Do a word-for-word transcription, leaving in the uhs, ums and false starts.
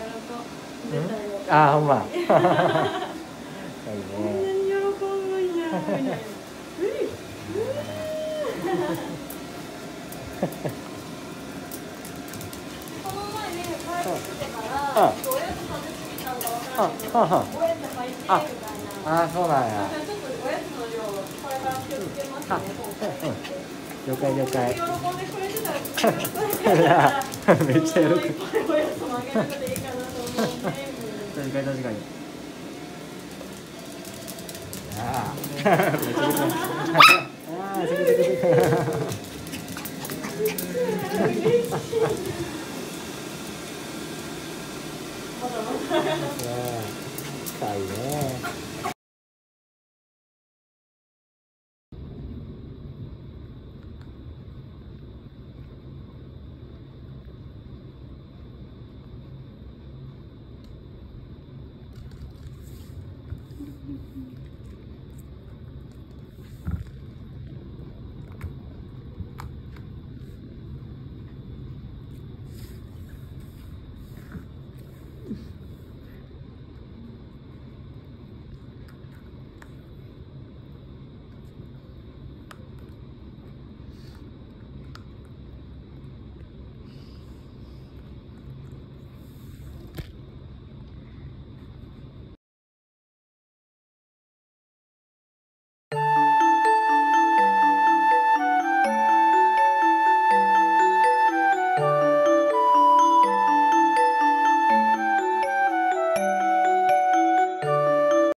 喜んでたよ。 あ、ほんま。いいね。 こんなに喜ぶんやみたいな。この前ね、帰ってきてから、おやつ食べ過ぎたんかわからないけど、おやつ入ってみたいな。 あ、そうなんや。 ちょっとおやつの量、これから気をつけますね、今回。 了解了解。 喜んでくれてたら、 めっちゃ喜ぶ。 おやつもあげなくていいかなと思うね。 確かに確かに。ああ。めちゃくちゃ。ああ、すぐすぐすぐ。かわいいね。